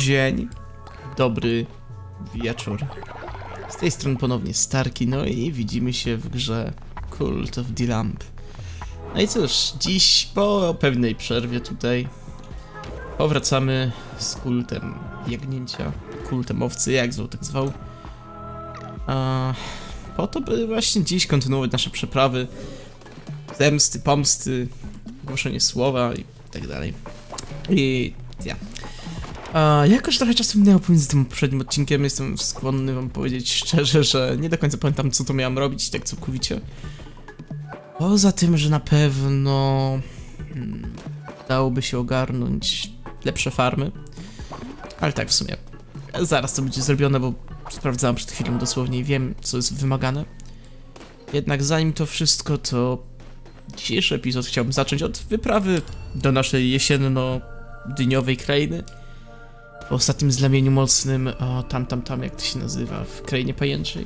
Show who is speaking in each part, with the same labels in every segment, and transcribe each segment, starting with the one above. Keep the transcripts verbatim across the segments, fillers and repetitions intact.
Speaker 1: Dzień, dobry wieczór. Z tej strony ponownie Starki, no i widzimy się w grze Cult of the Lamp. No i cóż, dziś po pewnej przerwie tutaj powracamy z kultem jagnięcia, kultem owcy, jak zwał, tak zwał. A po to, by właśnie dziś kontynuować nasze przeprawy, zemsty, pomsty, głoszenie słowa i tak dalej. I ja. A jakoś trochę czasu minęło pomiędzy tym poprzednim odcinkiem, jestem skłonny wam powiedzieć szczerze, że nie do końca pamiętam, co to miałem robić, tak całkowicie. Poza tym, że na pewno hmm, dałoby się ogarnąć lepsze farmy. Ale tak, w sumie zaraz to będzie zrobione, bo sprawdzałem przed chwilą dosłownie i wiem, co jest wymagane. Jednak zanim to wszystko, to dzisiejszy epizod chciałbym zacząć od wyprawy do naszej jesienno-dyniowej krainy. Po ostatnim zlamieniu mocnym, o, tam, tam, tam, jak to się nazywa, w krainie pajęczej.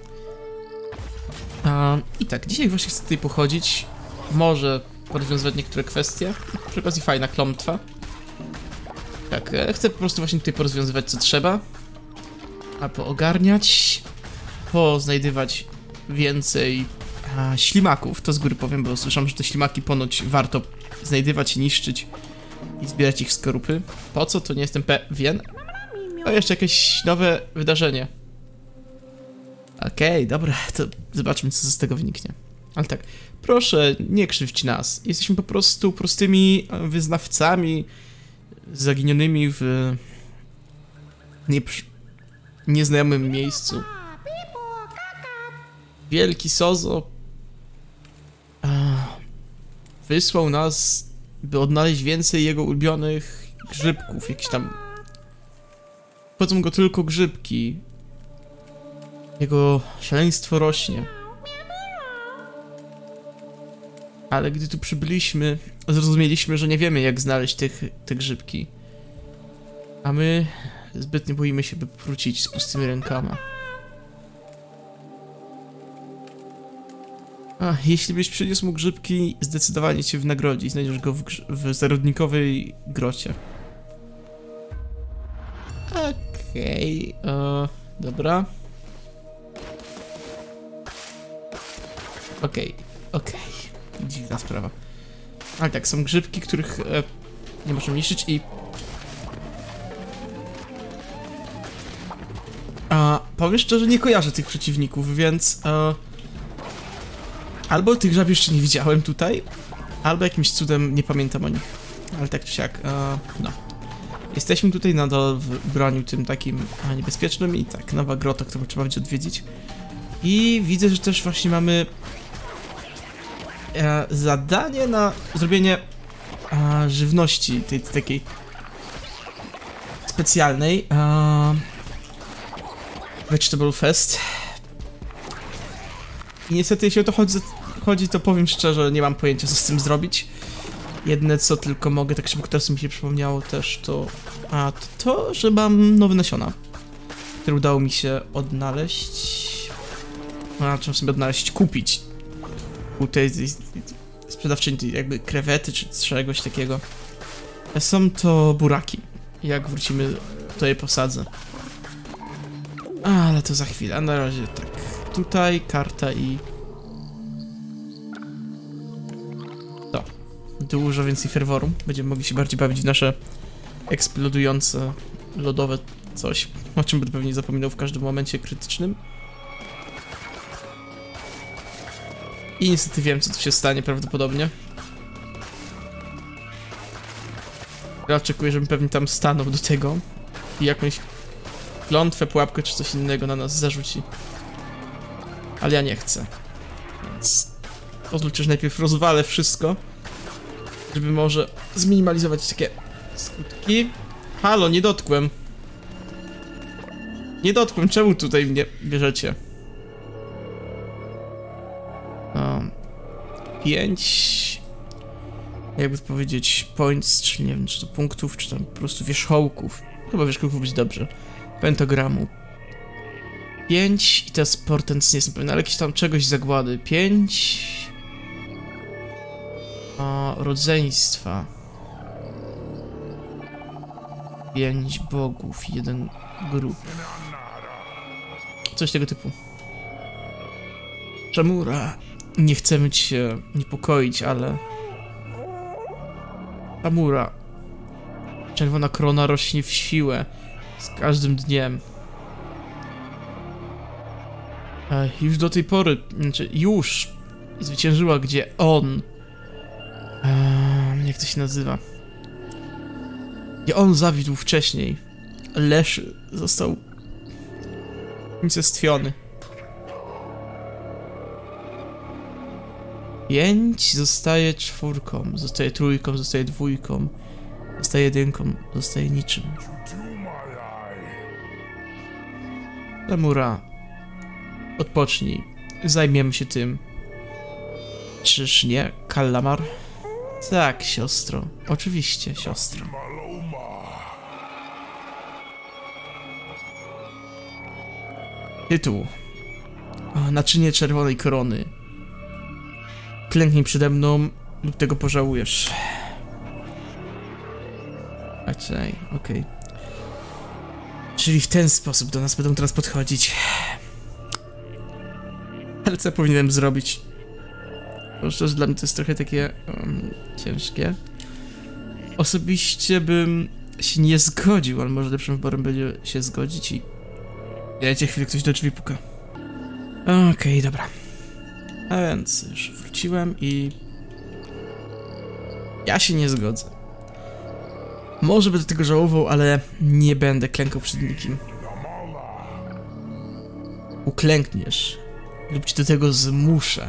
Speaker 1: A, I tak, dzisiaj właśnie chcę tutaj pochodzić, może porozwiązywać niektóre kwestie. Przy okazji fajna klątwa. Tak, e, chcę po prostu właśnie tutaj porozwiązywać, co trzeba. A poogarniać, poznajdywać więcej a, ślimaków, to z góry powiem, bo słyszałem, że te ślimaki ponoć warto znajdywać i niszczyć i zbierać ich skorupy. Po co? To nie jestem pewien. O, jeszcze jakieś nowe wydarzenie. Okej, okay, dobra, to zobaczmy, co z tego wyniknie. Ale tak, proszę, nie krzywdź nas. Jesteśmy po prostu prostymi wyznawcami zaginionymi w nie, nieznajomym miejscu. Wielki Sozo wysłał nas, by odnaleźć więcej jego ulubionych grzybków, jakieś tam... Wchodzą go tylko grzybki. Jego szaleństwo rośnie. Ale gdy tu przybyliśmy, zrozumieliśmy, że nie wiemy, jak znaleźć tych, te grzybki. A my zbytnio boimy się, by wrócić z pustymi rękoma. A, jeśli byś przyniósł mu grzybki, zdecydowanie cię wynagrodzi. Znajdziesz go w, w zarodnikowej grocie. Okej, okay, dobra. Okej, okay, okej. Okay. Dziwna sprawa. Ale tak, są grzybki, których e, nie możemy niszczyć i... A, powiem szczerze, nie kojarzę tych przeciwników, więc... E, albo tych żab jeszcze nie widziałem tutaj, albo jakimś cudem nie pamiętam o nich. Ale tak czy siak, e, no. Jesteśmy tutaj nadal w broniu tym takim a, niebezpiecznym i tak, nowa grota, którą trzeba będzie odwiedzić. I widzę, że też właśnie mamy e, zadanie na zrobienie e, żywności, tej, tej takiej specjalnej. E, Vegetable Fest. I niestety, jeśli o to chodzi, chodzi, to powiem szczerze, nie mam pojęcia, co z tym zrobić. Jedne, co tylko mogę, tak szybko teraz mi się przypomniało też, to... A, to, to że mam nowe nasiona, które udało mi się odnaleźć... A, trzeba sobie odnaleźć, kupić. U tej, tej, tej sprzedawczyni, jakby krewety, czy czegoś takiego. Są to buraki. Jak wrócimy, to je posadzę. Ale to za chwilę, a na razie tak. Tutaj karta i... To. Dużo więcej ferworu. Będziemy mogli się bardziej bawić w nasze eksplodujące, lodowe coś, o czym będę pewnie zapominał w każdym momencie krytycznym. I niestety wiem, co tu się stanie prawdopodobnie. Ja oczekuję, żebym pewnie tam stanął do tego i jakąś klątwę, pułapkę czy coś innego na nas zarzuci. Ale ja nie chcę. Więc pozwólcie, że najpierw rozwalę wszystko, żeby może zminimalizować takie skutki. Halo, nie dotkłem. Nie dotkłem, czemu tutaj mnie bierzecie? Um, pięć... Jakby powiedzieć points, czy nie wiem, czy to punktów, czy tam po prostu wierzchołków. Chyba wierzchołków być dobrze. Pentagramu. pięć i teraz portent nie jestem pewien, ale jakieś tam czegoś zagłady. pięć... O, rodzeństwa. Pięć bogów, jeden grób. Coś tego typu. Shamura. Nie chcemy cię niepokoić, ale... Shamura. Czerwona korona rośnie w siłę z każdym dniem. Ech, już do tej pory, znaczy już zwyciężyła, gdzie on... Eee, jak to się nazywa? Gdzie on zawiódł wcześniej. Lesz został unicestwiony. Pięć zostaje czwórką, zostaje trójką, zostaje dwójką, zostaje jedynką, zostaje niczym. Shamura, odpocznij, zajmiemy się tym. Czyż nie, Kallamar? Tak, siostro, oczywiście, siostro. Tytuł. O, naczynie czerwonej korony. Klęknij przede mną lub tego pożałujesz. Okej, okej. Czyli w ten sposób do nas będą teraz podchodzić. Ale co powinienem zrobić? Bo szczerze, dla mnie to jest trochę takie um, ciężkie. Osobiście bym się nie zgodził, ale może lepszym wyborem będzie się zgodzić i... Dajcie chwilę, ktoś do drzwi puka. Okej, okay, dobra. A więc już wróciłem i... Ja się nie zgodzę. Może będę tego żałował, ale nie będę klękał przed nikim. Uklękniesz lub cię do tego zmuszę.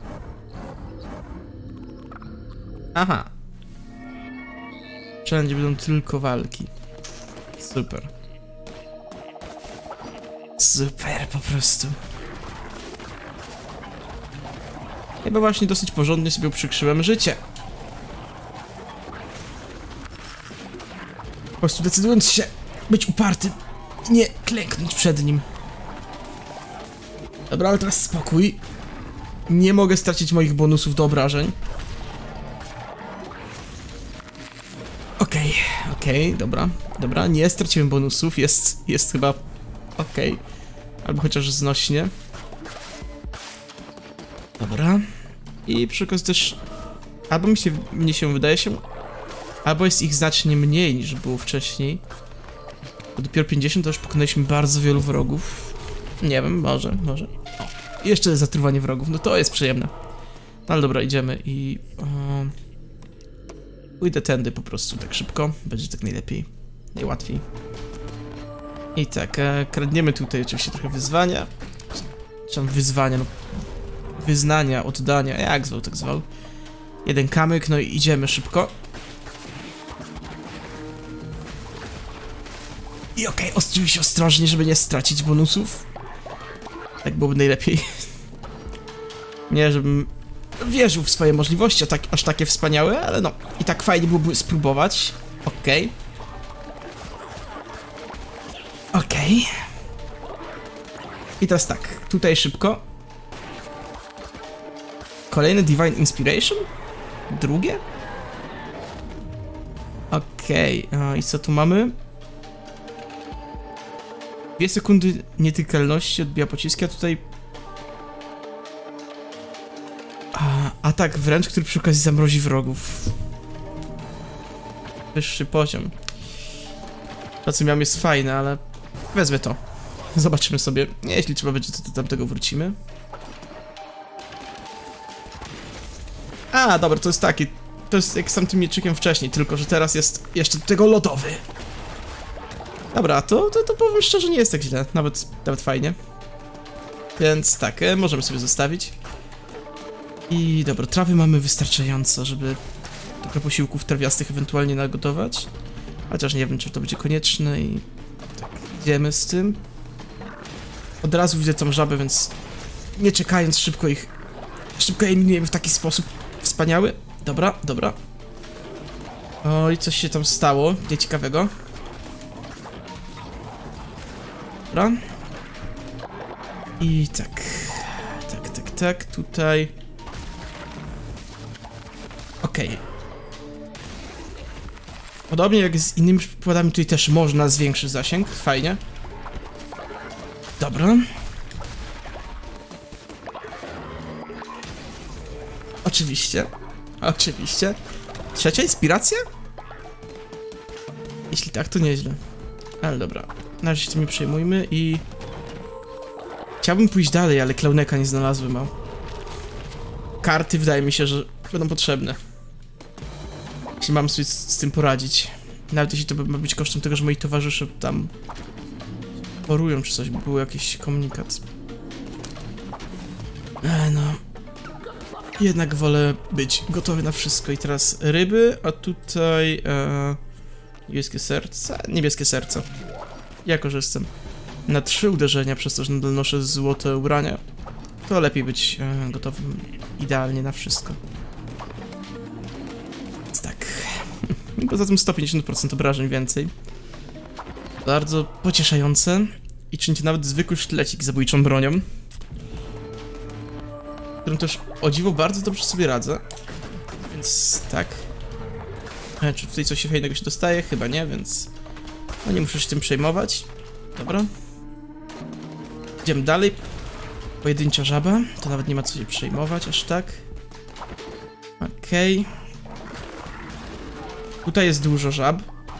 Speaker 1: Aha. Wszędzie będą tylko walki. Super. Super, po prostu. Chyba właśnie dosyć porządnie sobie uprzykrzyłem życie. Po prostu decydując się być uparty, nie klęknąć przed nim. Dobra, ale teraz spokój. Nie mogę stracić moich bonusów do obrażeń. Okej, okay, okej, okay, dobra, dobra, nie straciłem bonusów, jest, jest chyba okej. Okay. Albo chociaż znośnie. Dobra. I przy okazji też... Albo mi się, mnie się wydaje się... Albo jest ich znacznie mniej niż było wcześniej. Bo dopiero pięćdziesiąt to już pokonaliśmy bardzo wielu wrogów. Nie wiem, może, może. O, jeszcze zatruwanie wrogów, no to jest przyjemne. No ale dobra, idziemy i... O, pójdę tędy po prostu tak szybko. Będzie tak najlepiej. Najłatwiej. I tak, e, kradniemy tutaj oczywiście trochę wyzwania. Czy tam wyzwania, no... Wyznania, oddania, jak zwał, tak zwał. Jeden kamyk, no i idziemy szybko. I okej, okay, oczywiście ostrożnie, żeby nie stracić bonusów. Tak byłoby najlepiej. Nie, żebym wierzył w swoje możliwości, a tak, aż takie wspaniałe, ale no, i tak fajnie byłoby spróbować. Okej. Okay. Okej. Okay. I teraz tak, tutaj szybko. Kolejny Divine Inspiration? Drugie? Okej, okay. I co tu mamy? Dwie sekundy nietykalności odbija pociski, a tutaj... A, atak wręcz, który przy okazji zamrozi wrogów. Wyższy poziom. To co miałem jest fajne, ale... Wezmę to. Zobaczymy sobie. Jeśli trzeba będzie, to do tamtego wrócimy. A, dobra, to jest taki... To jest jak z tamtym mieczykiem wcześniej, tylko że teraz jest jeszcze do tego lodowy. Dobra, to, to, to powiem szczerze, nie jest tak źle. Nawet, nawet fajnie. Więc tak, e, możemy sobie zostawić. I dobra, trawy mamy wystarczająco, żeby trochę posiłków trawiastych ewentualnie nagotować. Chociaż nie wiem, czy to będzie konieczne i... Tak, idziemy z tym. Od razu widzę tą żabę, więc... Nie czekając, szybko ich... Szybko eliminujemy w taki sposób wspaniały. Dobra, dobra. Oj, coś się tam stało, nieciekawego. Dobra. I tak. Tak, tak, tak, tutaj. Okej. Okay. Podobnie jak z innymi przykładami, tutaj też można zwiększyć zasięg. Fajnie. Dobra. Oczywiście. Oczywiście. Trzecia inspiracja? Jeśli tak, to nieźle. Ale dobra. Na razie się tym nie przejmujmy i... Chciałbym pójść dalej, ale klauneka nie znalazłem, a... Karty wydaje mi się, że będą potrzebne. Jeśli mam sobie z, z tym poradzić. Nawet jeśli to ma być kosztem tego, że moi towarzysze tam... chorują czy coś, bo był jakiś komunikat. E, no... Jednak wolę być gotowy na wszystko. I teraz ryby, a tutaj... E, niebieskie serce? Niebieskie serce. Ja korzystam. Na trzy uderzenia, przez to, że nadal noszę złote ubrania, to lepiej być e, gotowym idealnie na wszystko. Więc tak. Poza tym sto pięćdziesiąt procent obrażeń więcej. Bardzo pocieszające. I czynicie nawet zwykły sztylecik zabójczą bronią, którym też, o dziwo, bardzo dobrze sobie radzę. Więc tak. E, czy tutaj coś fajnego się dostaje? Chyba nie, więc... No nie muszę się tym przejmować. Dobra. Idziemy dalej. Pojedyncza żaba. To nawet nie ma co się przejmować, aż tak. Okej. Okay. Tutaj jest dużo żab,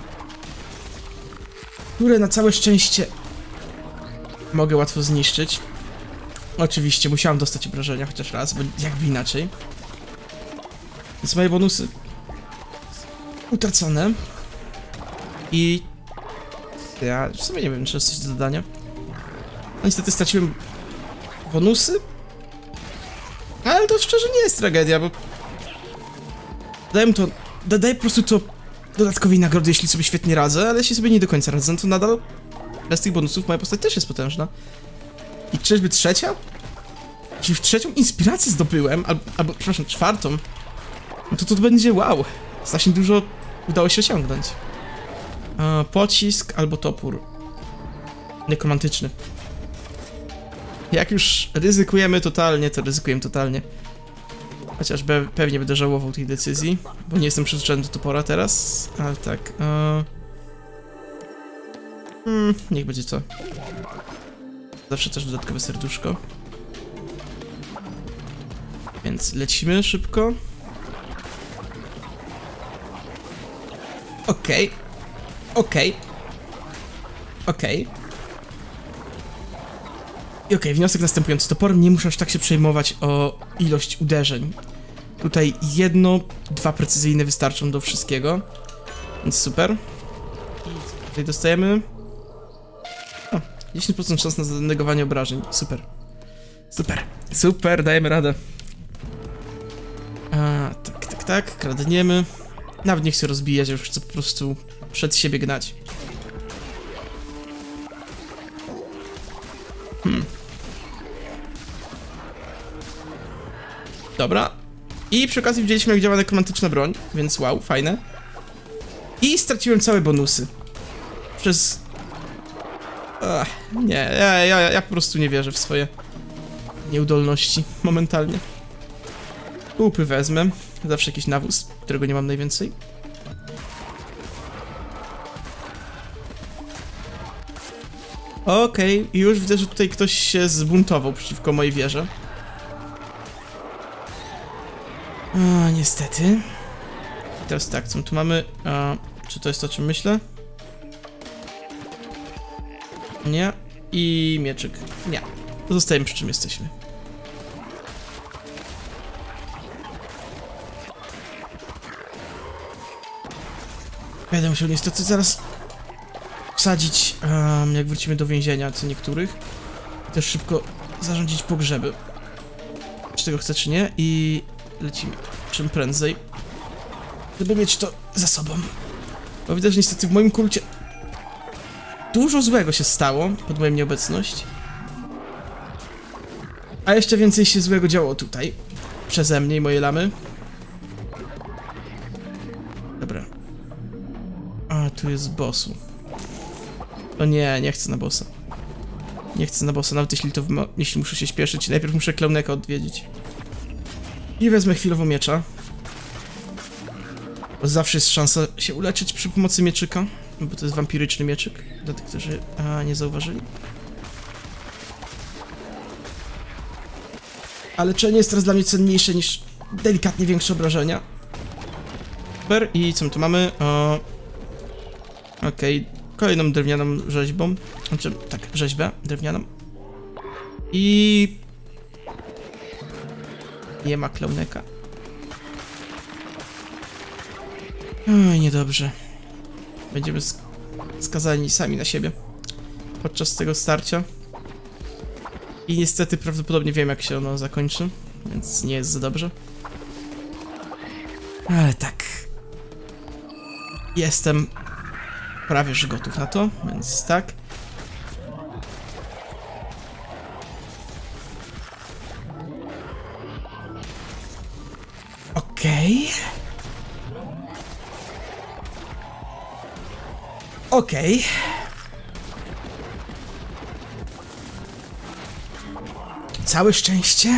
Speaker 1: które na całe szczęście mogę łatwo zniszczyć. Oczywiście musiałem dostać obrażenia chociaż raz, bo jakby inaczej. Więc moje bonusy utracone. I... Ja w sumie nie wiem, czy jest coś do dodania. No niestety straciłem bonusy. Ale to szczerze nie jest tragedia, bo... Daję to... Daję po prostu to dodatkowej nagrody, jeśli sobie świetnie radzę, ale jeśli sobie nie do końca radzę, to nadal bez tych bonusów moja postać też jest potężna. I czyżby trzecia? Czyli w trzecią inspirację zdobyłem, albo, albo przepraszam, czwartą. No to to będzie wow. Strasznie dużo udało się osiągnąć. E, pocisk albo topór. Nekromantyczny. Jak już ryzykujemy totalnie, to ryzykujemy totalnie. Chociaż be, pewnie będę żałował tej decyzji, bo nie jestem przyzwyczajony do topora teraz, ale tak. E... Hmm, niech będzie to. Zawsze też dodatkowe serduszko. Więc lecimy szybko. Okej. Okay. Okej. Okay. Okej. Okay. I okej, okay, wniosek następujący. Toporem nie muszę aż tak się przejmować o ilość uderzeń. Tutaj jedno, dwa precyzyjne wystarczą do wszystkiego. Więc super. I tutaj dostajemy... O, dziesięć procent szans na zanegowanie obrażeń. Super. Super. Super, dajemy radę. A, tak, tak, tak. Kradniemy. Nawet nie chcę rozbijać, już chcę po prostu przed siebie gnać. Hmm. Dobra. I przy okazji widzieliśmy, jak działa nekromantyczna broń, więc wow, fajne. I straciłem całe bonusy. Przez... Ach, nie, ja, ja, ja po prostu nie wierzę w swoje nieudolności momentalnie. Łupy wezmę. Zawsze jakiś nawóz, którego nie mam najwięcej. Okej, okay, już widzę, że tutaj ktoś się zbuntował przeciwko mojej wieży. A, niestety. I teraz tak, co tu mamy? A, czy to jest to, o czym myślę? Nie. I mieczyk. Nie. Pozostajemy przy czym jesteśmy. Będę musiał niestety zaraz wsadzić, um, jak wrócimy do więzienia, co niektórych. Też szybko zarządzić pogrzeby. Czy tego chcę, czy nie? I lecimy czym prędzej, żeby mieć to za sobą. Bo widać, że niestety w moim kulcie dużo złego się stało pod moją nieobecność. A jeszcze więcej się złego działo tutaj. Przeze mnie i moje lamy. Dobra. A, tu jest bossu. O nie, nie chcę na bossa. Nie chcę na bossa, nawet jeśli to jeśli muszę się śpieszyć. Najpierw muszę klauneka odwiedzić. I wezmę chwilowo miecza. Bo zawsze jest szansa się uleczyć przy pomocy mieczyka, bo to jest wampiryczny mieczyk, dla tych, którzy a, nie zauważyli. Ale leczenie jest teraz dla mnie cenniejsze niż delikatnie większe obrażenia. Super, i co my tu mamy? O... Okej, okay. Kolejną drewnianą rzeźbą. Znaczy, tak, rzeźbę drewnianą. I... Nie ma klauneka. Oj, niedobrze. Będziemy sk skazani sami na siebie podczas tego starcia. I niestety prawdopodobnie wiem, jak się ono zakończy, więc nie jest za dobrze. Ale tak. Jestem prawie że gotów na to, więc tak. Okej. Okay. Okej. Okay. Całe szczęście,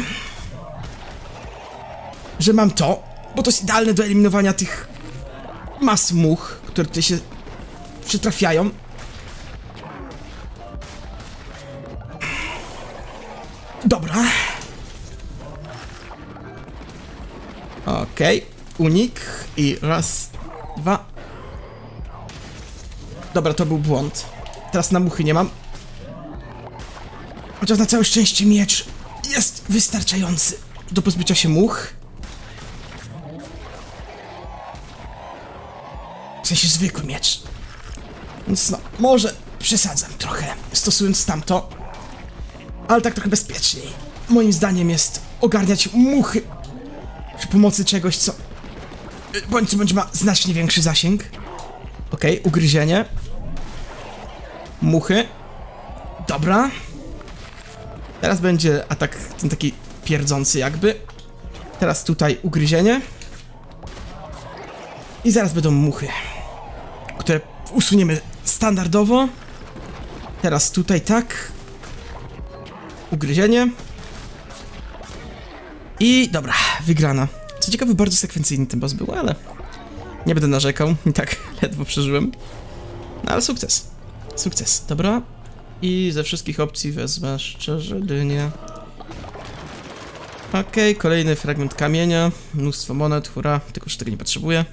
Speaker 1: że mam to, bo to jest idealne do eliminowania tych mas much, które tutaj się przytrafiają. Dobra. Okej, okay. Unik i raz, dwa. Dobra, to był błąd. Teraz na muchy nie mam. Chociaż na całe szczęście miecz jest wystarczający do pozbycia się much. W sensie zwykły miecz. Więc no, może przesadzam trochę, stosując tamto. Ale tak trochę bezpieczniej. Moim zdaniem jest ogarniać muchy przy pomocy czegoś, co bądź co bądź ma znacznie większy zasięg. Okej, okay, ugryzienie. Muchy. Dobra. Teraz będzie atak ten taki pierdzący jakby. Teraz tutaj ugryzienie. I zaraz będą muchy, które usuniemy standardowo. Teraz tutaj tak. Ugryzienie. I dobra, wygrana. Co ciekawe, bardzo sekwencyjny ten boss był, ale nie będę narzekał. I tak ledwo przeżyłem. No ale sukces. Sukces, dobra. I ze wszystkich opcji wezmę szczerze dynię. Okej, okay, kolejny fragment kamienia. Mnóstwo monet, hurra. Tylko że tego nie potrzebuję.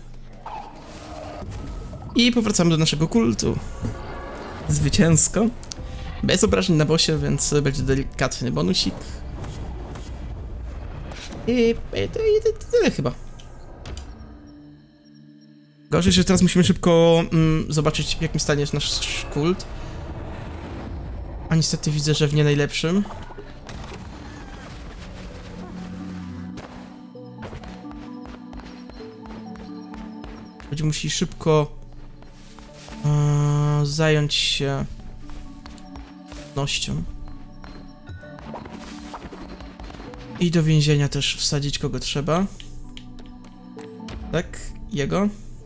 Speaker 1: I powracamy do naszego kultu. Zwycięsko. Bez obrażeń na bossie, więc będzie delikatny bonusik. I, i, i, i tyle chyba. Gorzej, że teraz musimy szybko mm, zobaczyć, w jakim stanie jest nasz kult. A niestety widzę, że w nie najlepszym. Będziemy musieli szybko yy, zająć się nością. I do więzienia też wsadzić kogo trzeba. Tak, jego.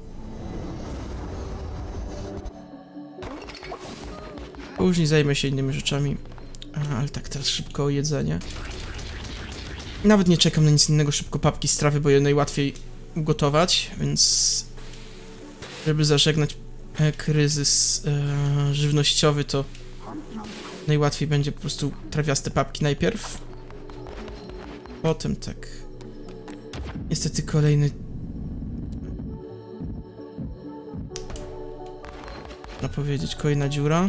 Speaker 1: Później zajmę się innymi rzeczami. A, ale tak, teraz szybko o jedzenie. Nawet nie czekam na nic innego, szybko papki z trawy, bo je najłatwiej ugotować, więc żeby zażegnać e, kryzys e, żywnościowy, to najłatwiej będzie po prostu trawiaste papki najpierw. Potem tak. Niestety kolejny... No powiedzieć, kolejna dziura.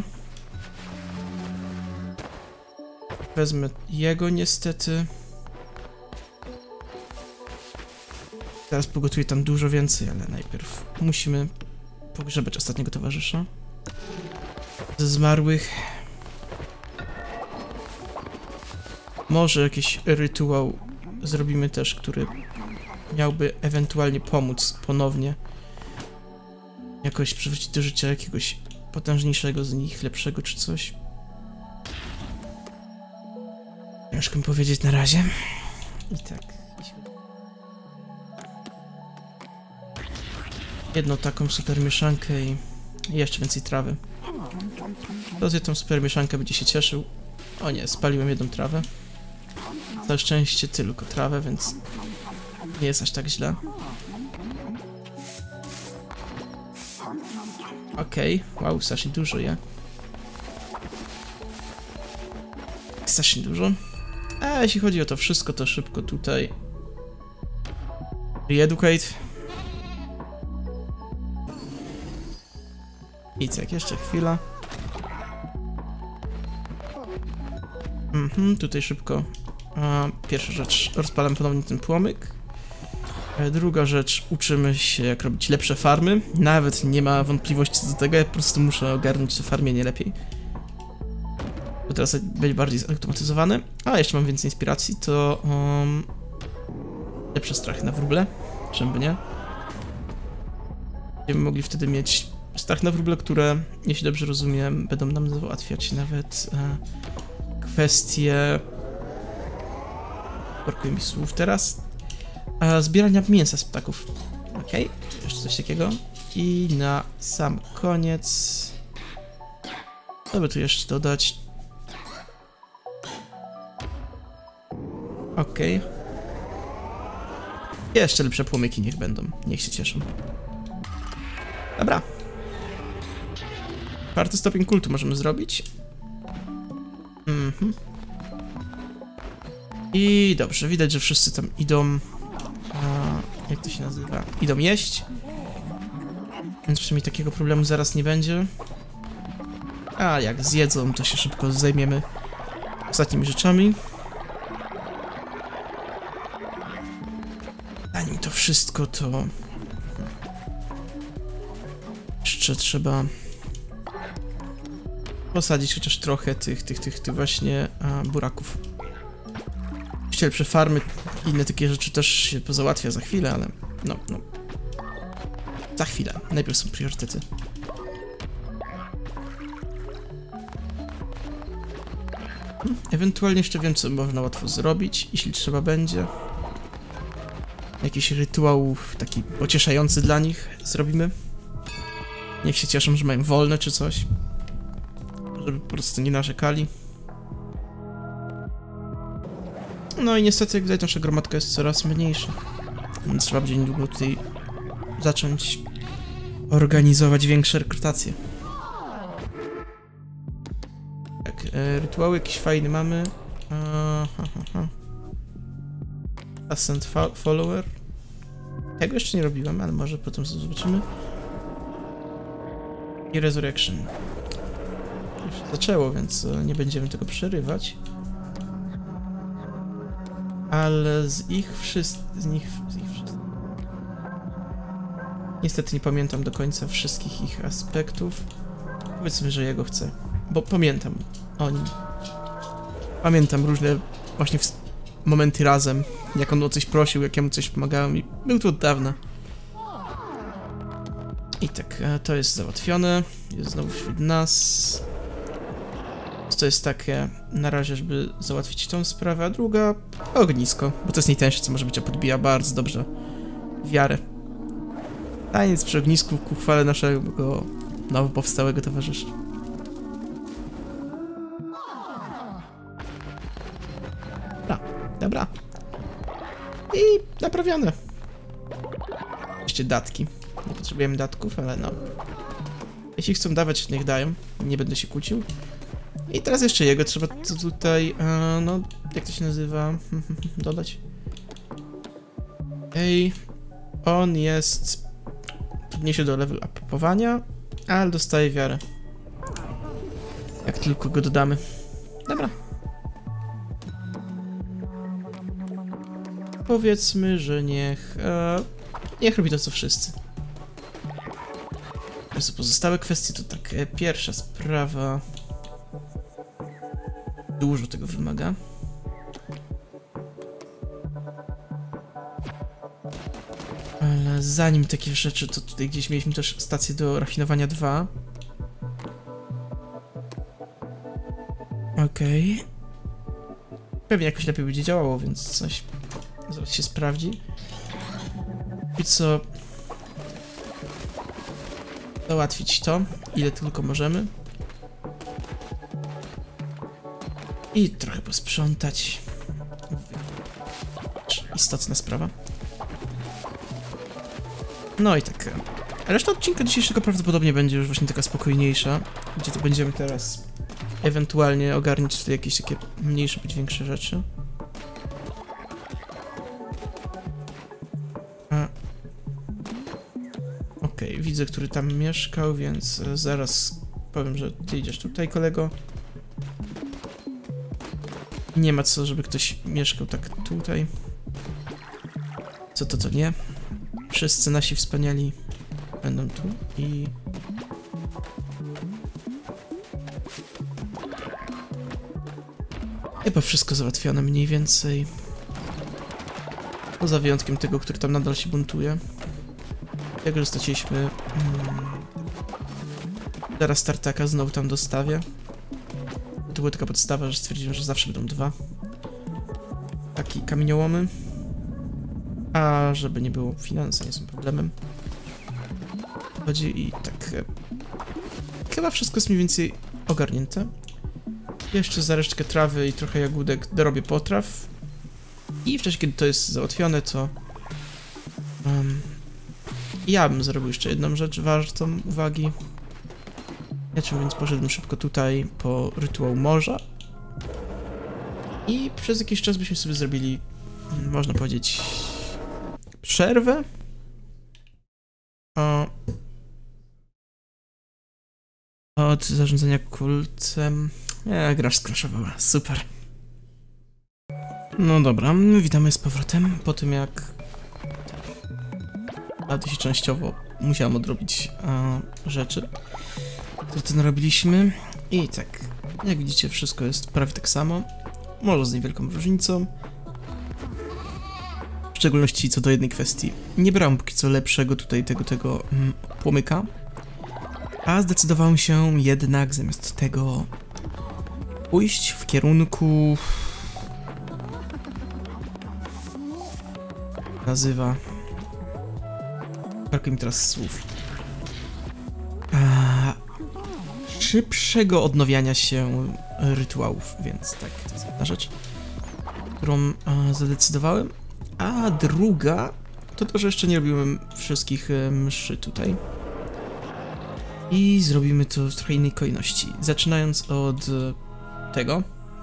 Speaker 1: Wezmę jego niestety. Teraz pogotuję tam dużo więcej, ale najpierw musimy pogrzebać ostatniego towarzysza ze zmarłych. Może jakiś rytuał zrobimy też, który miałby ewentualnie pomóc ponownie jakoś przywrócić do życia jakiegoś potężniejszego z nich, lepszego czy coś. Ciężko mi powiedzieć na razie. I tak. Jedną taką super mieszankę i jeszcze więcej trawy. Kto zje tą super mieszankę, będzie się cieszył. O nie, spaliłem jedną trawę. Na szczęście tylko trawę, więc nie jest aż tak źle. Okej, okay. Wow, strasznie dużo, ja. Strasznie dużo. A jeśli chodzi o to wszystko, to szybko tutaj. Re-educate. I tak, jeszcze chwila. Mhm, tutaj szybko. A, pierwsza rzecz, rozpalam ponownie ten płomyk. A druga rzecz, uczymy się jak robić lepsze farmy. Nawet nie ma wątpliwości co do tego, ja po prostu muszę ogarnąć to farmienie lepiej. Bo teraz będzie bardziej zautomatyzowane. A, jeszcze mam więcej inspiracji, to... Um, lepsze strachy na wróble. Czemu by nie? Będziemy mogli wtedy mieć strach na wróble, które, jeśli dobrze rozumiem, będą nam załatwiać nawet e, kwestie... Brakuje mi słów teraz. E, zbierania mięsa z ptaków. Okej, okay. Jeszcze coś takiego. I na sam koniec... Co by tu jeszcze dodać? Okej. Okay. Jeszcze lepsze płomyki niech będą. Niech się cieszą. Dobra. Czwarty stopień kultu możemy zrobić. Mhm. I dobrze, widać, że wszyscy tam idą... A, jak to się nazywa? Idą jeść. Więc przynajmniej takiego problemu zaraz nie będzie. A jak zjedzą, to się szybko zajmiemy ostatnimi rzeczami. Zanim to wszystko, to... Jeszcze trzeba... posadzić chociaż trochę tych, tych, tych, tych właśnie a, buraków. Oczywiście lepsze farmy i inne takie rzeczy też się pozałatwia za chwilę, ale... No, no... Za chwilę. Najpierw są priorytety. Hmm, ewentualnie jeszcze wiem, co można łatwo zrobić, jeśli trzeba będzie. Jakiś rytuał taki pocieszający dla nich zrobimy. Niech się cieszą, że mają wolne czy coś. Żeby po prostu nie narzekali. No i niestety, jak widać, nasza gromadka jest coraz mniejsza. Więc trzeba będzie niedługo tutaj zacząć organizować większe rekrutacje. Tak, e, rytuały jakieś fajne mamy. Aha, aha. Ascent Follower. Tego jeszcze nie robiłem, ale może potem zobaczymy. I Resurrection. Już się zaczęło, więc nie będziemy tego przerywać. Ale z ich wszystkich... Z nich... Z ich wszystkich... Niestety nie pamiętam do końca wszystkich ich aspektów. Powiedzmy, że jego chcę. Bo pamiętam o nim. Pamiętam różne właśnie momenty razem. Jak on o coś prosił, jak ja mu coś pomagałem. I był tu od dawna. I tak, to jest załatwione. Jest znowu wśród nas. To jest takie na razie, żeby załatwić tą sprawę, a druga ognisko, bo to jest najtańsze, co może być, a podbija bardzo dobrze wiarę. Taniec przy ognisku ku chwale naszego nowo powstałego towarzysza. Dobra, dobra. I naprawione. Jeszcze datki. Nie potrzebujemy datków, ale no. Jeśli chcą dawać, niech dają. Nie będę się kłócił. I teraz jeszcze jego trzeba tutaj, e, no, jak to się nazywa, dodać. Ej, on jest trudniejszy do level upowania, ale dostaje wiarę. Jak tylko go dodamy. Dobra. Powiedzmy, że niech, e, niech robi to co wszyscy. Pozostałe kwestie to tak, e, pierwsza sprawa. Dużo tego wymaga. Ale zanim takie rzeczy, to tutaj gdzieś mieliśmy też stację do rafinowania dwa. Okej. Okay. Pewnie jakoś lepiej będzie działało, więc coś zaraz się sprawdzi. I co? Załatwić to, ile tylko możemy. I trochę posprzątać. Istotna sprawa. No i tak, Reszta odcinka dzisiejszego prawdopodobnie będzie już właśnie taka spokojniejsza, gdzie to będziemy teraz ewentualnie ogarniać tutaj jakieś takie mniejsze bądź większe rzeczy. Okej, okay, widzę, który tam mieszkał, więc zaraz powiem, że ty idziesz tutaj, kolego. Nie ma co, żeby ktoś mieszkał tak tutaj. Co to, to nie. Wszyscy nasi wspaniali będą tu i... Chyba wszystko załatwione mniej więcej. Poza wyjątkiem tego, który tam nadal się buntuje. Jak już straciliśmy... Hmm, teraz tartaka znowu tam dostawię. To była taka podstawa, że stwierdziłem, że zawsze będą dwa. Taki kamieniołomy. A żeby nie było, finanse nie są problemem. Chodzi i tak... Chyba wszystko jest mniej więcej ogarnięte. Jeszcze za resztkę trawy i trochę jagódek dorobię potraw. I w czasie, kiedy to jest załatwione, to... Um, ja bym zrobił jeszcze jedną rzecz wartą uwagi. Ja czym więc poszedłem szybko tutaj po rytuał morza. I przez jakiś czas byśmy sobie zrobili, można powiedzieć, przerwę. O... Od zarządzania kultem... Ja, gra skraszowała, super. No dobra, witamy z powrotem, po tym jak... A się częściowo musiałem odrobić a, rzeczy, które to narobiliśmy. I tak, jak widzicie, wszystko jest prawie tak samo. Może z niewielką różnicą. W szczególności co do jednej kwestii. Nie brałem póki co lepszego tutaj tego, tego mm, płomyka. A zdecydowałem się jednak zamiast tego pójść w kierunku... Nazywa... Brakuje mi teraz słów. A... Szybszego odnawiania się rytuałów, więc tak, to jest jedna rzecz, którą a, zadecydowałem. A druga to to, że jeszcze nie robiłem wszystkich e, mszy tutaj. I zrobimy to w trochę innej kolejności. Zaczynając od tego.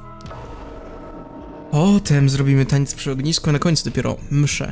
Speaker 1: Potem zrobimy taniec przy ognisku, a na końcu dopiero mszę.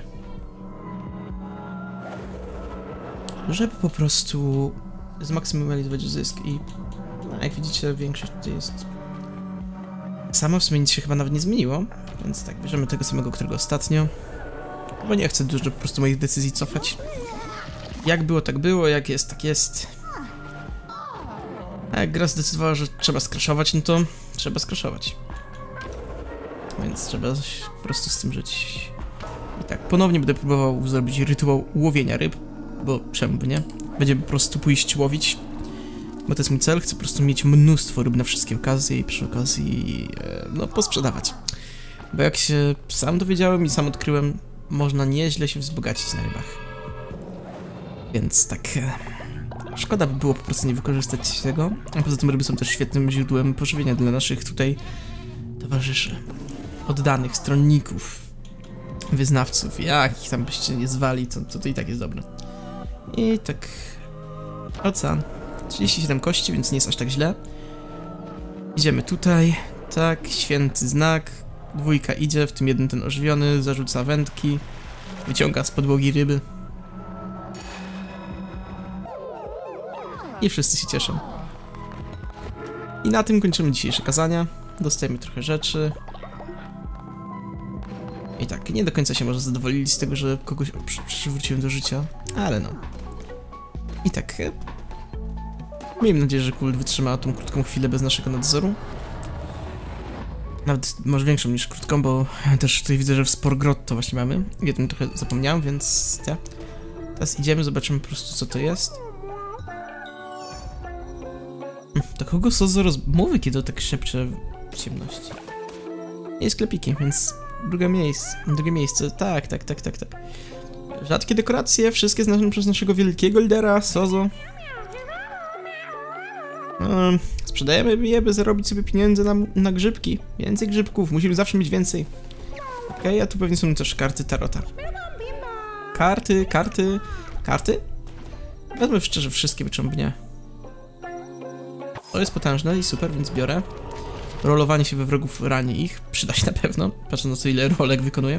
Speaker 1: Żeby po prostu zmaksymalizować zysk i no, jak widzicie, większość tutaj jest sama, w sumie nic się chyba nawet nie zmieniło, więc tak, bierzemy tego samego, którego ostatnio, bo nie chcę dużo po prostu moich decyzji cofać. Jak było, tak było, jak jest, tak jest. A jak gra zdecydowała, że trzeba skraszować, no to trzeba skraszować. Więc trzeba po prostu z tym żyć. I tak, ponownie będę próbował zrobić rytuał łowienia ryb, bo czemu by nie? Będziemy po prostu pójść łowić, bo to jest mój cel, chcę po prostu mieć mnóstwo ryb na wszystkie okazje i przy okazji, e, no, posprzedawać. Bo jak się sam dowiedziałem i sam odkryłem, można nieźle się wzbogacić na rybach. Więc tak, e, szkoda by było po prostu nie wykorzystać tego, a poza tym ryby są też świetnym źródłem pożywienia dla naszych tutaj towarzyszy, oddanych stronników, wyznawców, jak ich tam byście nie zwali, to, to, to i tak jest dobre. I tak... Ocean. trzydzieści siedem kości, więc nie jest aż tak źle. Idziemy tutaj. Tak, święty znak. Dwójka idzie, w tym jeden ten ożywiony, zarzuca wędki. Wyciąga z podłogi ryby. I wszyscy się cieszą. I na tym kończymy dzisiejsze kazania. Dostajemy trochę rzeczy. I tak, nie do końca się może zadowolili z tego, że kogoś przy przywróciłem do życia, ale no. I tak, miejmy nadzieję, że kult wytrzyma tą krótką chwilę bez naszego nadzoru. Nawet może większą niż krótką, bo też tutaj widzę, że w Sporgrot to właśnie mamy. Ja tym trochę zapomniałem, więc ja. Teraz idziemy, zobaczymy po prostu, co to jest. Do kogo Sozo rozmowy, kiedy tak szepcze w ciemności? Nie jest sklepiki, więc drugie miejsce, drugie miejsce, tak, tak, tak, tak, tak. Rzadkie dekoracje, wszystkie znaczone przez naszego wielkiego lidera, Sozo. Um, sprzedajemy je, by zarobić sobie pieniądze na, na grzybki. Więcej grzybków, musimy zawsze mieć więcej. Okej, okay, a tu pewnie są też karty tarota. Karty, karty, karty? Wezmę szczerze wszystkie, czemu by nie. To jest potężne i super, więc biorę. Rolowanie się we wrogów rani ich. Przyda się na pewno, patrząc na to, ile rolek wykonuje.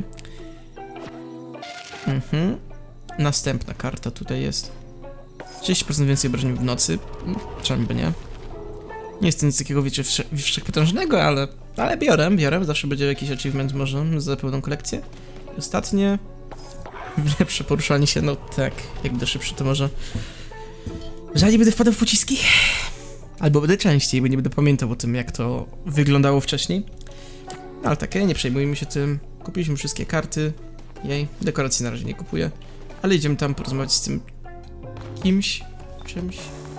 Speaker 1: Mhm. Następna karta tutaj jest. trzydzieści procent więcej obrażeń w nocy. Czemu by nie? Nie jest to nic takiego, wiecie, wsze wszechpotężnego, ale, ale biorę, biorę. Zawsze będzie jakiś achievement może za pełną kolekcję. I ostatnie... Lepsze poruszanie się, no tak. Jak będę szybszy, to może... Żal nie będę wpadał w pociski? Albo będę częściej, bo nie będę pamiętał o tym, jak to wyglądało wcześniej. No, ale tak, nie przejmujmy się tym. Kupiliśmy wszystkie karty. Jej, dekoracji na razie nie kupuję. Ale idziemy tam porozmawiać z tym kimś, czymś.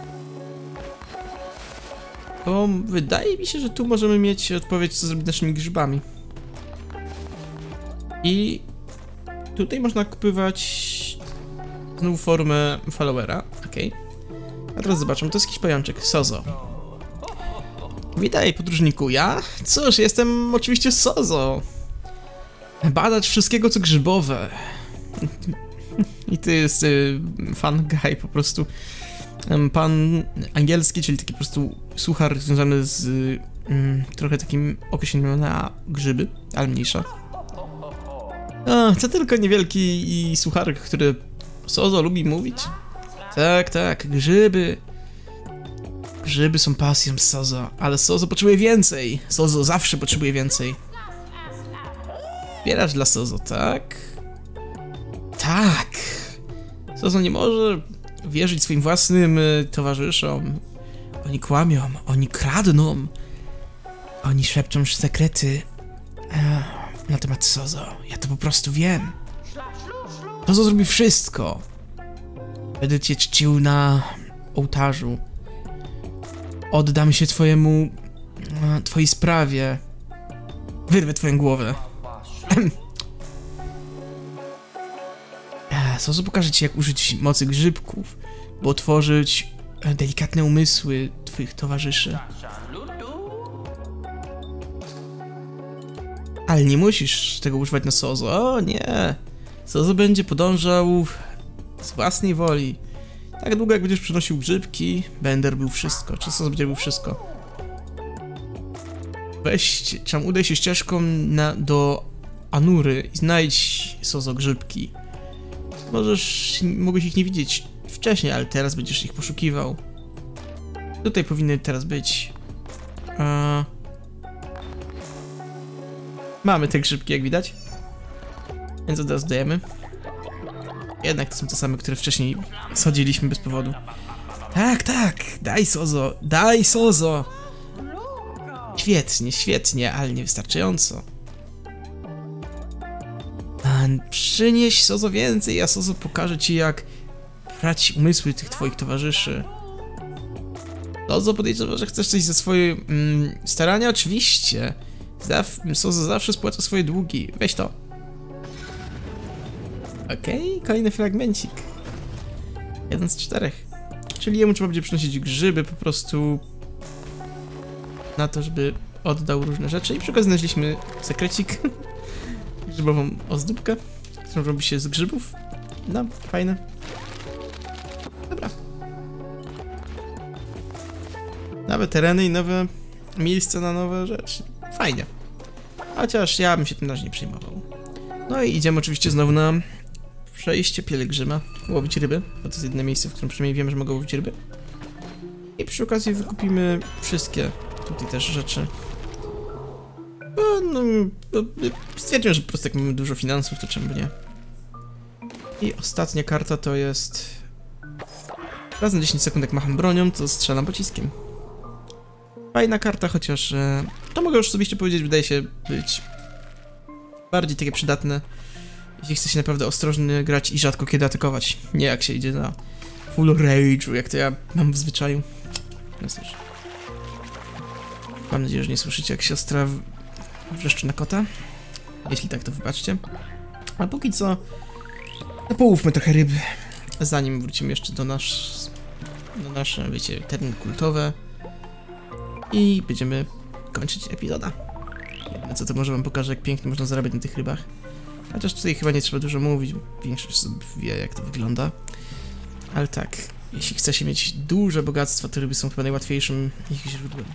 Speaker 1: Bo wydaje mi się, że tu możemy mieć odpowiedź, co zrobić naszymi grzybami. I tutaj można kupywać znowu formę followera, okej. Okay. A teraz zobaczmy, to jest jakiś pajączek, Sozo. Witaj, podróżniku, ja? Cóż, jestem oczywiście Sozo. Badacz wszystkiego, co grzybowe. I ty jest y, fan guy po prostu. Pan angielski, czyli taki po prostu suchar związany z y, trochę takim określeniem na grzyby, ale mniejsza. A, co tylko niewielki i sucharek, który Sozo lubi mówić. Tak, tak, grzyby. Grzyby są pasją Sozo, ale Sozo potrzebuje więcej. Sozo zawsze potrzebuje więcej. Zbierasz dla Sozo, tak? Tak. Sozo nie może wierzyć swoim własnym y, towarzyszom. Oni kłamią, oni kradną. Oni szepczą sekrety Ech, na temat Sozo. Ja to po prostu wiem. Sozo zrobi wszystko. Będę cię czcił na ołtarzu. Oddam się twojemu... twojej sprawie. Wyrwę twoją głowę. Sozo pokaże ci, jak użyć mocy grzybków, by otworzyć delikatne umysły twoich towarzyszy. Ale nie musisz tego używać na Sozo. O nie! Sozo będzie podążał z własnej woli. Tak długo, jak będziesz przynosił grzybki, będę robił wszystko. Czy Sozo będzie robił wszystko? Weź, czemu udaj się ścieżką na, do Anury i znajdź Sozo grzybki. Możesz, mogłeś ich nie widzieć wcześniej, ale teraz będziesz ich poszukiwał. Tutaj powinny teraz być. A... Mamy te grzybki, jak widać. Więc od razu dajemy. Jednak to są te same, które wcześniej sadziliśmy bez powodu. Tak, tak, daj Sozo, daj Sozo. Świetnie, świetnie, ale niewystarczająco. Przynieś Sozo więcej, a Sozo pokaże ci, jak brać umysły tych twoich towarzyszy. Sozo podejrzewa, że chcesz coś za swoje mm, starania? Oczywiście. Zaw Sozo zawsze spłaca swoje długi. Weź to. Okej, okay, kolejny fragmencik. Jeden z czterech. Czyli jemu trzeba będzie przynosić grzyby po prostu na to, żeby oddał różne rzeczy. I przy okazji znaleźliśmy sekrecik. Grzybową ozdóbkę, którą robi się z grzybów. No, fajne. Dobra. Nowe tereny i nowe miejsca na nowe rzeczy. Fajnie. Chociaż ja bym się tym razie nie przejmował. No i idziemy oczywiście znowu na przejście pielgrzyma. Łowić ryby, bo to jest jedyne miejsce, w którym przynajmniej wiemy, że mogą łowić ryby. I przy okazji wykupimy wszystkie tutaj też rzeczy. No, no, stwierdziłem, że po prostu jak mamy dużo finansów, to czemu nie. I ostatnia karta to jest... Raz na dziesięć sekund jak macham bronią, to strzelam pociskiem. Fajna karta, chociaż e, to mogę już osobiście powiedzieć, wydaje się być bardziej takie przydatne, jeśli chce się naprawdę ostrożnie grać i rzadko kiedy atakować. Nie jak się idzie na full rage'u, jak to ja mam w zwyczaju. No cóż. Mam nadzieję, że nie słyszycie, jak siostra wrzeszczy na kota. Jeśli tak, to wybaczcie. A póki co, no połówmy trochę ryb, zanim wrócimy jeszcze do nasz, do nasze, wiecie, tereny kultowe. I będziemy kończyć epizoda. Jedyne co, to może wam pokażę, jak pięknie można zarabiać na tych rybach. Chociaż tutaj chyba nie trzeba dużo mówić, bo większość osób wie, jak to wygląda. Ale tak, jeśli chce się mieć duże bogactwa, to ryby są chyba najłatwiejszym ich źródłem.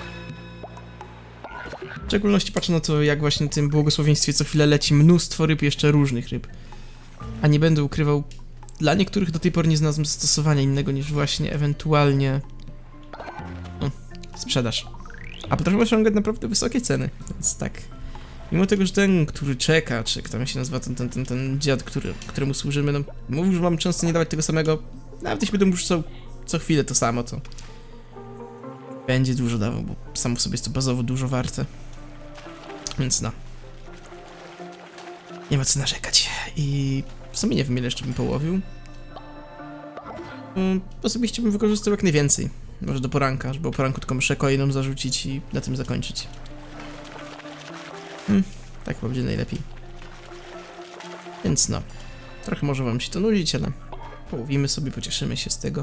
Speaker 1: W szczególności patrzę na to, jak właśnie w tym błogosławieństwie co chwilę leci mnóstwo ryb, jeszcze różnych ryb. A nie będę ukrywał, dla niektórych do tej pory nie znalazłem zastosowania innego niż właśnie ewentualnie no, sprzedaż. A potrafię osiągać naprawdę wysokie ceny, więc tak. Mimo tego, że ten, który czeka, czy jak tam się nazywa ten, ten, ten, ten dziad, który, któremu służymy, no mówił, że mam często nie dawać tego samego, nawet jeśli będę musiał co chwilę to samo, to będzie dużo dawał, bo samo w sobie jest to bazowo dużo warte. Więc no. Nie ma co narzekać. I w sumie nie wiem, ile jeszcze bym połowił. Um, osobiście bym wykorzystał jak najwięcej. Może do poranka, żeby o poranku tylko muszę kolejną zarzucić i na tym zakończyć. Hmm, tak chyba będzie najlepiej. Więc no. Trochę może wam się to nudzić, ale połowimy sobie, pocieszymy się z tego.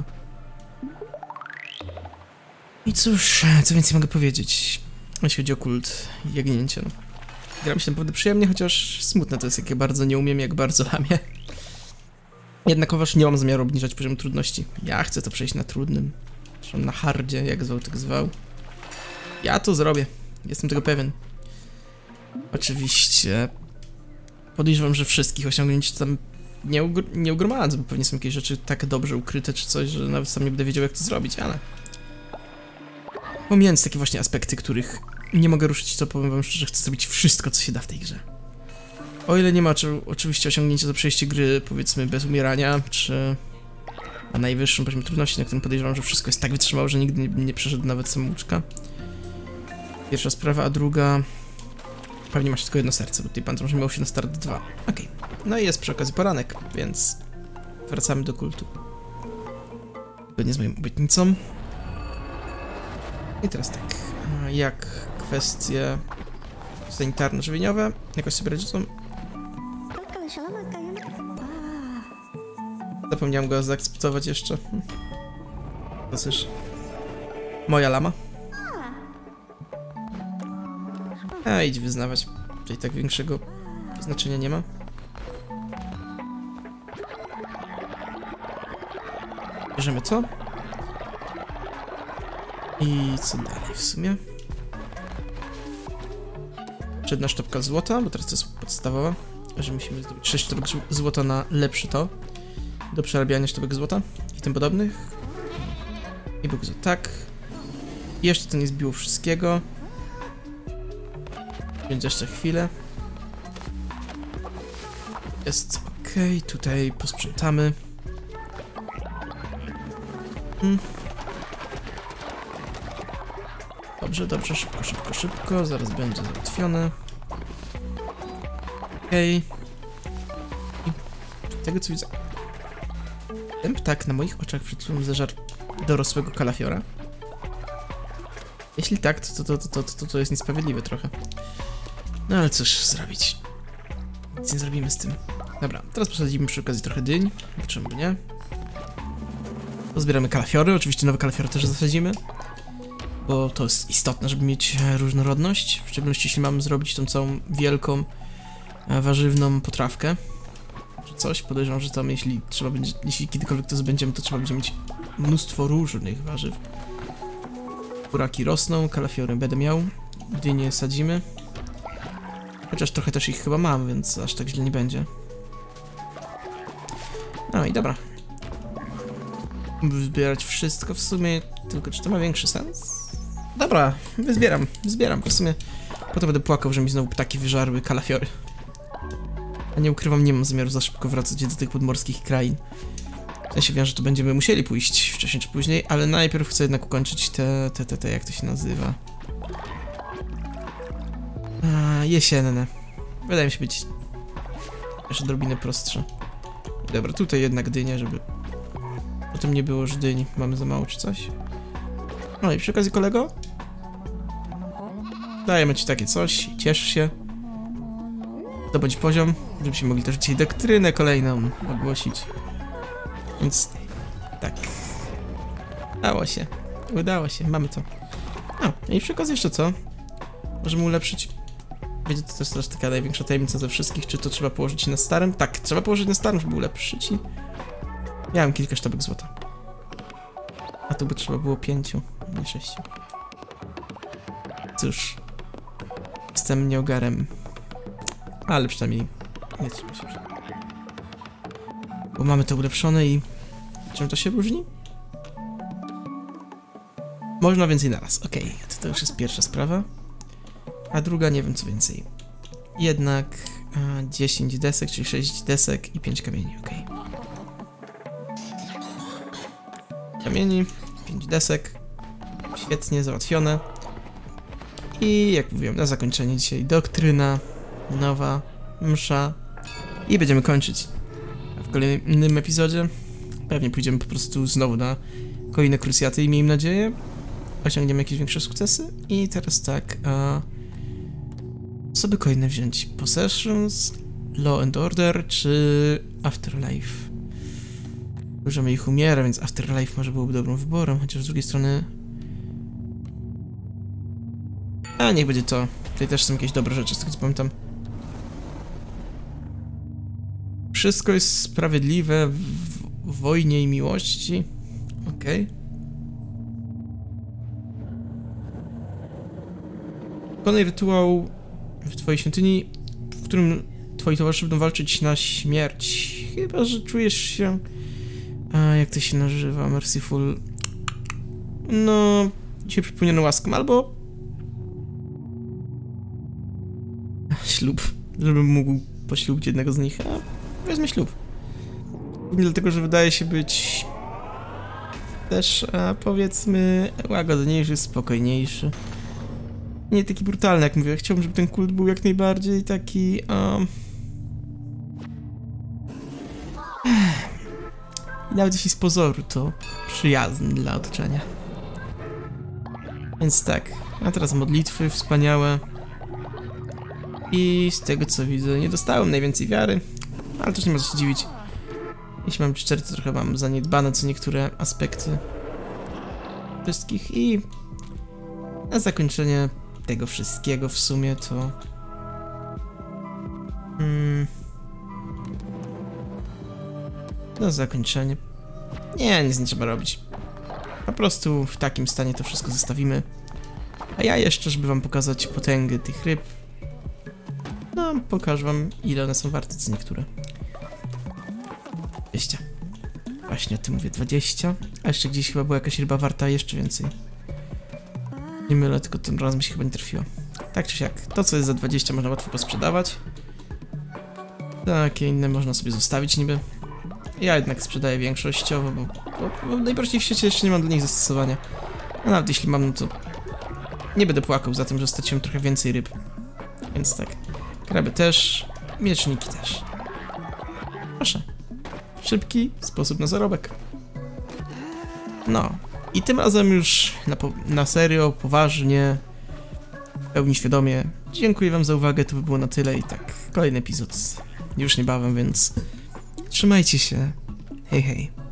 Speaker 1: I cóż, co więcej mogę powiedzieć, jeśli chodzi o kult jagnięcia. No. Gram się naprawdę przyjemnie, chociaż smutne to jest, jak ja bardzo nie umiem, jak bardzo lamię. Jednakowoż nie mam zamiaru obniżać poziomu trudności. Ja chcę to przejść na trudnym. Zresztą na hardzie, jak zwał, tak zwał. Ja to zrobię. Jestem tego pewien. Oczywiście podejrzewam, że wszystkich osiągnięć tam nie, ugr nie ugromadzę, bo pewnie są jakieś rzeczy tak dobrze ukryte czy coś, że nawet sam nie będę wiedział, jak to zrobić, ale... Pomijając takie właśnie aspekty, których nie mogę ruszyć, to powiem wam szczerze, chcę zrobić wszystko, co się da w tej grze. O ile nie ma oczywiście osiągnięcia za przejście gry, powiedzmy, bez umierania, czy na najwyższym poziomie trudności, na którym podejrzewam, że wszystko jest tak wytrzymałe, że nigdy nie, nie przeszedł nawet samouczka. Pierwsza sprawa, a druga... Pewnie masz tylko jedno serce, bo tutaj pan może miał się na start dwa. Okej. Okay. No i jest przy okazji poranek, więc wracamy do kultu. Zgodnie z moją obietnicą. I teraz tak, jak kwestie sanitarno-żywieniowe jakoś sobie radzą? Zapomniałem go zaakceptować jeszcze. To też moja lama. A, idź wyznawać. Czyli tak większego znaczenia nie ma. Bierzemy co? I co dalej w sumie? Jeszcze jedna sztabka złota, bo teraz to jest podstawowa. Że musimy zdobyć sześć sztabek złota na lepszy to. Do przerabiania sztabek złota i tym podobnych. I Bóg za tak. I jeszcze to nie zbiło wszystkiego. Więc jeszcze chwilę. Jest ok, tutaj posprzątamy. Hmm. Dobrze, dobrze, szybko, szybko, szybko, zaraz będzie załatwione. Okej. Okay. Tego co widzę. Ten ptak na moich oczach przed chwilą zeżarł dorosłego kalafiora. Jeśli tak, to to, to, to, to, to jest niesprawiedliwe trochę. No ale cóż zrobić. Nic nie zrobimy z tym. Dobra, teraz posadzimy przy okazji trochę dyń. Czemu by nie? Pozbieramy kalafiory, oczywiście nowe kalafiory też zasadzimy. Bo to jest istotne, żeby mieć różnorodność. W szczególności jeśli mamy zrobić tą całą wielką, warzywną potrawkę. Czy coś, podejrzewam, że tam jeśli trzeba będzie, jeśli kiedykolwiek to zbędziemy, to trzeba będzie mieć mnóstwo różnych warzyw. Buraki rosną, kalafiory będę miał. Dynie sadzimy. Chociaż trochę też ich chyba mam, więc aż tak źle nie będzie. No i dobra. Zbierać wszystko w sumie, tylko czy to ma większy sens? Dobra, wyzbieram, zbieram, w sumie potem będę płakał, że mi znowu ptaki wyżarły kalafiory. A nie ukrywam, nie mam zamiaru za szybko wracać do tych podmorskich krain. Ja się wiem, że tu będziemy musieli pójść wcześniej czy później, ale najpierw chcę jednak ukończyć te, te, te, te jak to się nazywa? A, jesienne. Wydaje mi się być jeszcze odrobinę prostsze. Dobra, tutaj jednak dynie, żeby potem nie było, że dyń mamy za mało czy coś. No i przy okazji, kolego, dajemy ci takie coś, ciesz się. Zdobądź poziom, żebyśmy mogli też dzisiaj doktrynę kolejną ogłosić. Więc tak. Udało się. Udało się, mamy to. A, i przy okazji jeszcze co? Możemy ulepszyć. Wiecie, to jest też taka największa tajemnica ze wszystkich, czy to trzeba położyć na starym? Tak, trzeba położyć na starym, żeby ulepszyć i... Miałem kilka sztabek złota. A to by trzeba było pięciu, nie sześciu. Cóż. Jestem nieogarem. Ale przynajmniej nie trzeba się przejmować. Bo mamy to ulepszone i... Czym to się różni? Można więcej naraz, okej. Okay. To, to już jest pierwsza sprawa. A druga nie wiem co więcej. Jednak a, dziesięć desek, czyli sześć desek i pięć kamieni, okej. Okay. Kamieni, pięć desek. Świetnie, załatwione. I jak mówiłem, na zakończenie dzisiaj doktryna, nowa, msza. I będziemy kończyć. A w kolejnym epizodzie pewnie pójdziemy po prostu znowu na kolejne krucjaty i miejmy nadzieję osiągniemy jakieś większe sukcesy. I teraz tak, a... co by kolejne wziąć? Possessions, Law and Order czy Afterlife? Dużo ich umiera, więc Afterlife może byłoby dobrym wyborem, chociaż z drugiej strony... A niech będzie to. Tutaj też są jakieś dobre rzeczy, z tego co pamiętam. Wszystko jest sprawiedliwe w, w wojnie i miłości. Okej. Okay. Wykonaj rytuał w twojej świątyni, w którym twoi towarzysze będą walczyć na śmierć. Chyba że czujesz się... A jak to się nazywa? Merciful... No... Dzisiaj przypomniano łaską, albo... Ślub. Żebym mógł poślubić jednego z nich, a wezmę ślub. Głównie dlatego, że wydaje się być... też, a powiedzmy, łagodniejszy, spokojniejszy. Nie taki brutalny, jak mówię. Chciałbym, żeby ten kult był jak najbardziej taki... Um... I nawet jeśli z pozoru to przyjazny dla otoczenia. Więc tak, a teraz modlitwy wspaniałe. I z tego co widzę, nie dostałem najwięcej wiary, ale też nie ma co się dziwić. Jeśli mam być szczery, to trochę mam zaniedbane co niektóre aspekty wszystkich i na zakończenie tego wszystkiego w sumie to... Hmm, na zakończenie... Nie, nic nie trzeba robić. Po prostu w takim stanie to wszystko zostawimy. A ja jeszcze, żeby wam pokazać potęgę tych ryb, no, pokażę wam, ile one są warte, co niektóre. dwadzieścia. Właśnie o tym mówię, dwadzieścia. A jeszcze gdzieś chyba była jakaś ryba warta jeszcze więcej. Nie mylę, tylko tym razem mi się chyba nie trafiło. Tak czy siak, to co jest za dwadzieścia można łatwo posprzedawać. Takie inne można sobie zostawić niby. Ja jednak sprzedaję większościowo, bo, bo, bo najbardziej w świecie jeszcze nie mam dla nich zastosowania. A nawet jeśli mam, no to nie będę płakał za tym, że straciłem trochę więcej ryb. Więc tak. Kraby też, mieczniki też. Proszę. Szybki sposób na zarobek. No. I tym razem już na, na serio, poważnie, w pełni świadomie. Dziękuję wam za uwagę, to by było na tyle i tak. Kolejny epizod już niebawem, więc trzymajcie się. Hej, hej.